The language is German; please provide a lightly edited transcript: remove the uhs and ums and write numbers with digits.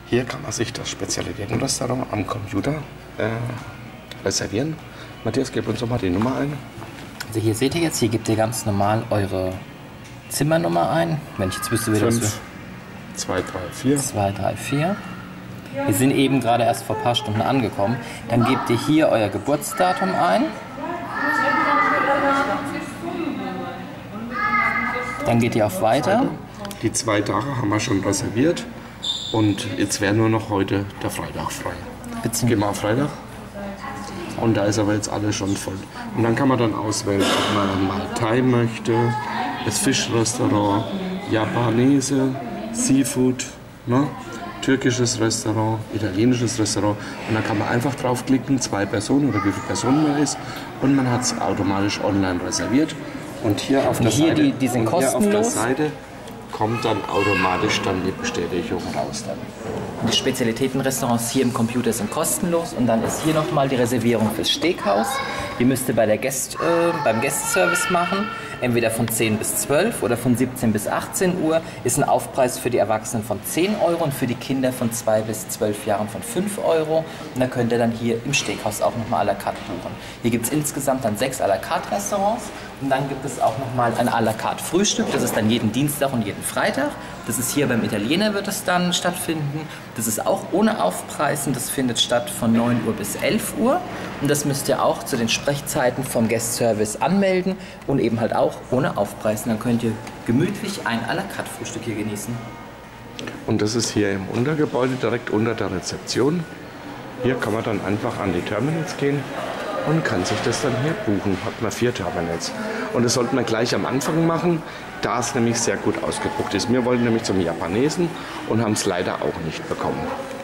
Hier kann man sich das Spezialitätenrestaurant am Computer reservieren. Matthias, gib uns doch mal die Nummer ein. Also hier seht ihr jetzt, hier gebt ihr ganz normal eure Zimmernummer ein. Wenn ich jetzt wüsste, wie das ist. 2, 3, 4. 2, 3, 4. Wir sind eben gerade erst vor ein paar Stunden angekommen. Dann gebt ihr hier euer Geburtsdatum ein. Dann geht ihr auf Weiter. Die 2 Tage haben wir schon reserviert. Und jetzt wäre nur noch heute der Freitag frei. Gehen wir auf Freitag. Und da ist aber jetzt alles schon voll. Und dann kann man dann auswählen, ob man mal Thai möchte, das Fischrestaurant, Japanese, Seafood, ne? Türkisches Restaurant, italienisches Restaurant. Und dann kann man einfach draufklicken, 2 Personen oder wie viele Personen man ist. Und man hat es automatisch online reserviert. Und hier auf der Seite, die sind kostenlos. Kommt dann automatisch dann die Bestätigung raus. Die Spezialitätenrestaurants hier im Computer sind kostenlos und dann ist hier nochmal die Reservierung fürs Steakhouse. Die müsst ihr beim Gästeservice machen, entweder von 10 bis 12 oder von 17 bis 18 Uhr. Ist ein Aufpreis für die Erwachsenen von 10 Euro und für die Kinder von 2 bis 12 Jahren von 5 Euro. Und da könnt ihr dann hier im Steakhouse auch nochmal à la carte buchen. Hier gibt es insgesamt dann 6 à la carte Restaurants. Und dann gibt es auch nochmal ein à la carte Frühstück. Das ist dann jeden Dienstag und jeden Freitag. Das ist hier beim Italiener wird es dann stattfinden. Das ist auch ohne Aufpreisen. Das findet statt von 9 Uhr bis 11 Uhr. Und das müsst ihr auch zu den Sprechzeiten vom Guest Service anmelden. Und eben halt auch ohne Aufpreisen. Dann könnt ihr gemütlich ein à la carte Frühstück hier genießen. Und das ist hier im Untergebäude, direkt unter der Rezeption. Hier kann man dann einfach an die Terminals gehen und kann sich das dann hier buchen. Hat man 4 Terminals. Und das sollte man gleich am Anfang machen, da es nämlich sehr gut ausgebucht ist. Wir wollten nämlich zum Japanesen und haben es leider auch nicht bekommen.